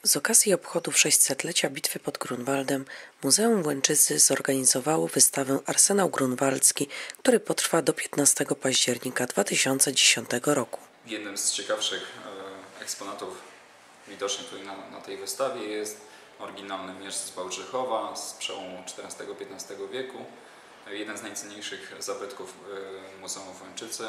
Z okazji obchodów 600-lecia bitwy pod Grunwaldem Muzeum w Łęczycy zorganizowało wystawę Arsenał Grunwaldzki, który potrwa do 15 października 2010 roku. Jednym z ciekawszych eksponatów widocznych tutaj na tej wystawie jest oryginalny miecz z Wałbrzychowa z przełomu XIV-XV wieku. Jeden z najcenniejszych zabytków Muzeum w Łęczycy.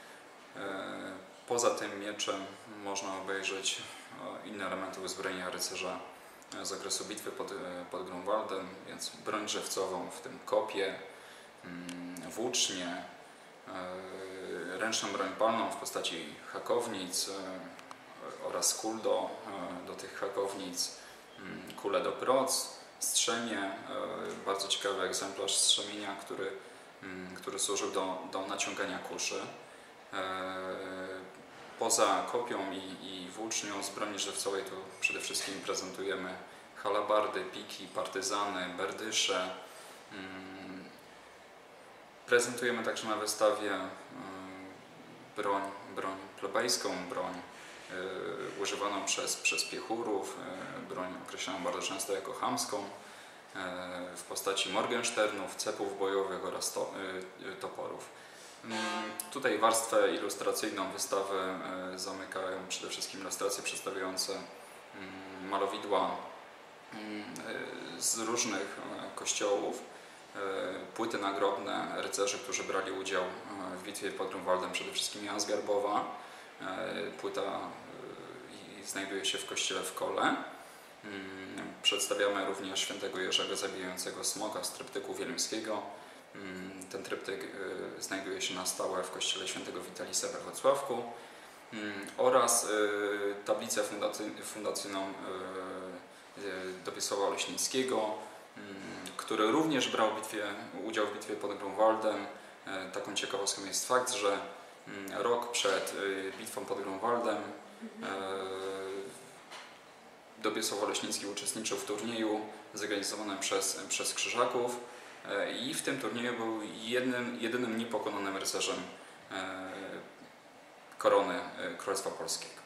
Poza tym mieczem można obejrzeć inne elementy uzbrojenia rycerza z okresu bitwy pod Grunwaldem, więc broń żywcową, w tym kopie, włócznie, ręczną broń palną w postaci hakownic oraz kul do tych hakownic, kule do proc, strzemię, bardzo ciekawy egzemplarz strzemienia, który służył do naciągania kuszy. Poza kopią i włócznią z broni żywcowej tu przede wszystkim prezentujemy halabardy, piki, partyzany, berdysze. Prezentujemy także na wystawie broń plebejską, broń używaną przez piechurów, broń określaną bardzo często jako chamską, w postaci morgensternów, cepów bojowych oraz toporów. Tutaj warstwę ilustracyjną wystawy zamykają przede wszystkim ilustracje przedstawiające malowidła z różnych kościołów, płyty nagrobne rycerzy, którzy brali udział w bitwie pod Grunwaldem, przede wszystkim Jan z Garbowa. Płyta znajduje się w kościele w Kole. Przedstawiamy również świętego Jerzego zabijającego smoka z tryptyku wieluńskiego. Ten tryptyk znajduje się na stałe w kościele świętego Witalisa we Wrocławku oraz tablicę fundacyjną Dobiesława Oleśnickiego, który również brał udział w bitwie pod Grunwaldem. Taką ciekawostką jest fakt, że rok przed bitwą pod Grunwaldem Dobiesław Oleśnicki uczestniczył w turnieju zorganizowanym przez Krzyżaków i w tym turnieju był jedynym niepokonanym rycerzem korony Królestwa Polskiego.